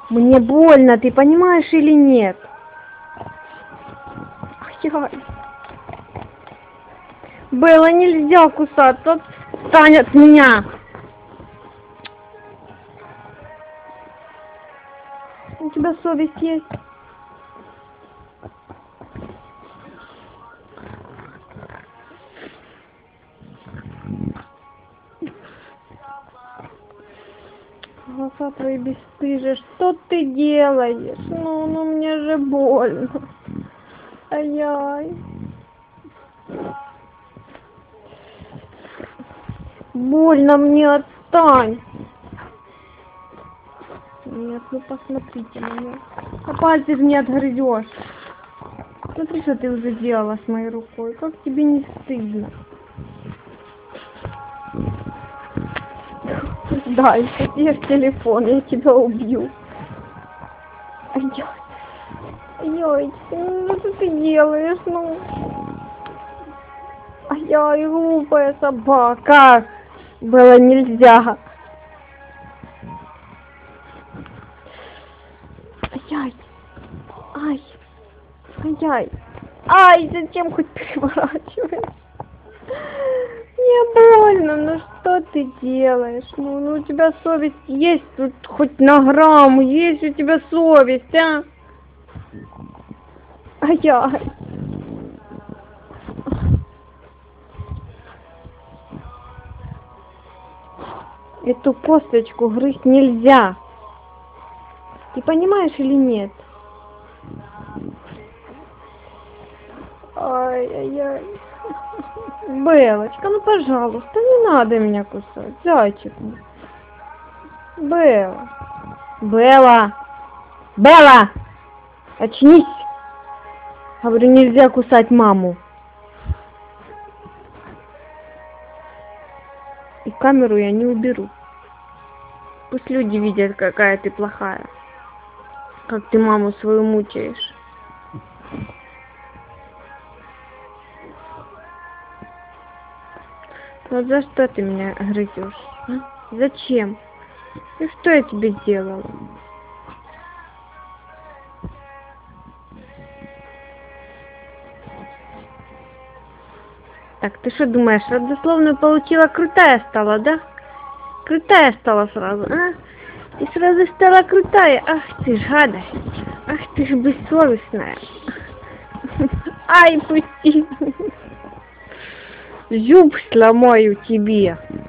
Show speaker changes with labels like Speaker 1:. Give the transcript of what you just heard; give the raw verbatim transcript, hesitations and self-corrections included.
Speaker 1: Мне больно, ты понимаешь или нет? Ай-яй. Белла, нельзя кусаться, отстань от меня. У тебя совесть есть? Глаза твои бесстыжие, что ты делаешь? Ну, ну мне же больно. Ай-яй. Больно мне, отстань. Нет, ну посмотрите на меня. А пальцы же не отгрызешь. Смотри, что ты уже делала с моей рукой. Как тебе не стыдно? Дальше, ешь телефон, я тебя убью. Ай-яй. Ай-яй, ну что ты делаешь, ну? Ай-яй, глупая собака. Было нельзя. Ай-яй. Ай. Ай-яй. Ай, зачем хоть переворачиваешь? Мне больно, ну что ты делаешь? Ну, ну у тебя совесть есть тут хоть на грамм, есть у тебя совесть, а? Ай-яй. Эту косточку грызть нельзя. Ты понимаешь или нет? Ай-яй-яй. Белочка, ну пожалуйста, не надо меня кусать, зайчик. Белла. Белла. Белла! Очнись! Говорю, нельзя кусать маму. И камеру я не уберу. Пусть люди видят, какая ты плохая. Как ты маму свою мучаешь. Вот за что ты меня грызешь? А? Зачем? И что я тебе сделала? Так, ты что думаешь, родословную получила, крутая стала, да? Крутая стала сразу, а? Ты сразу стала крутая. Ах ты ж гадость. Ах ты ж бессовестная. Ай, пусти. Зуб сломаю тебе.